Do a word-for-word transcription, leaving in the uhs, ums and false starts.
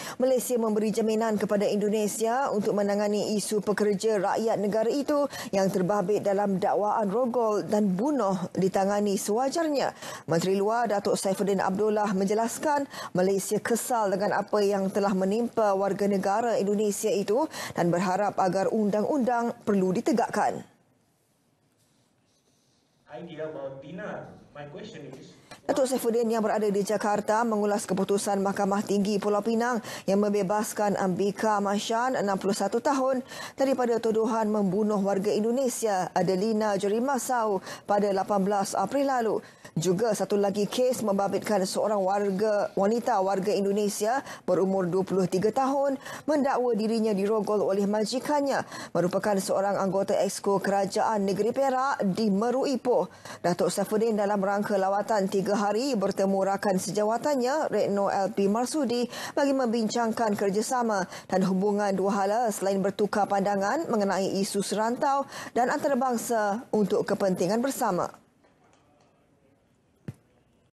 Malaysia memberi jaminan kepada Indonesia untuk menangani isu pekerja rakyat negara itu yang terbabit dalam dakwaan rogol dan bunuh ditangani sewajarnya. Menteri Luar Datuk Saifuddin Abdullah menjelaskan Malaysia kesal dengan apa yang telah menimpa warga negara Indonesia itu dan berharap agar undang-undang perlu ditegakkan. Idea about dinar. My question is, Datuk Saifuddin yang berada di Jakarta mengulas keputusan Mahkamah Tinggi Pulau Pinang yang membebaskan Ambika Mashan, enam puluh satu tahun, daripada tuduhan membunuh warga Indonesia Adelina Jerimasau pada lapan belas April lalu. Juga satu lagi kes membabitkan seorang warga wanita warga Indonesia berumur dua puluh tiga tahun mendakwa dirinya dirogol oleh majikannya, merupakan seorang anggota Exco Kerajaan Negeri Perak di Meru Ipoh. Datuk Saifuddin dalam rangka lawatan tiga hari bertemu rakan sejawatannya Retno L P Marsudi bagi membincangkan kerjasama dan hubungan dua hala selain bertukar pandangan mengenai isu serantau dan antarabangsa untuk kepentingan bersama.